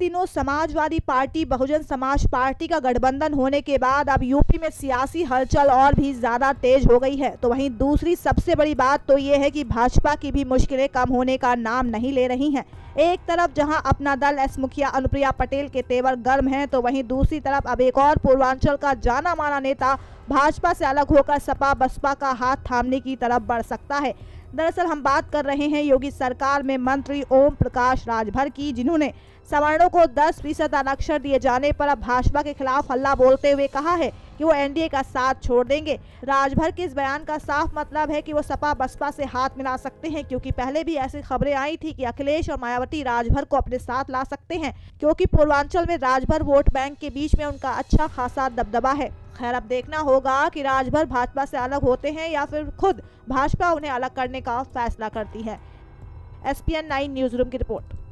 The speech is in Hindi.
दिनों समाजवादी पार्टी बहुजन समाज पार्टी का गठबंधन होने के बाद अब यूपी में सियासी हलचल और भी ज्यादा तेज हो गई है। तो वहीं दूसरी सबसे बड़ी बात तो ये है कि भाजपा की भी मुश्किलें कम होने का नाम नहीं ले रही हैं। एक तरफ जहां अपना दल एस मुखिया अनुप्रिया पटेल के तेवर गर्म हैं, तो वहीं दूसरी तरफ अब एक और पूर्वांचल का जाना माना नेता भाजपा से अलग होकर सपा बसपा का हाथ थामने की तरफ बढ़ सकता है। दरअसल हम बात कर रहे हैं योगी सरकार में मंत्री ओम प्रकाश राजभर की, जिन्होंने सवर्णों को 10% आरक्षण दिए जाने पर अब भाजपा के खिलाफ हल्ला बोलते हुए कहा है कि वो एनडीए का साथ छोड़ देंगे। राजभर के इस बयान का साफ मतलब है कि वो सपा बसपा से हाथ मिला सकते हैं, क्योंकि पहले भी ऐसी खबरें आई थी कि अखिलेश और मायावती राजभर को अपने साथ ला सकते हैं, क्योंकि पूर्वांचल में राजभर वोट बैंक के बीच में उनका अच्छा खासा दबदबा है। खैर, अब देखना होगा कि राजभर भाजपा से अलग होते हैं या फिर खुद भाजपा उन्हें अलग करने का फैसला करती है। SPN 9 न्यूज रूम की रिपोर्ट।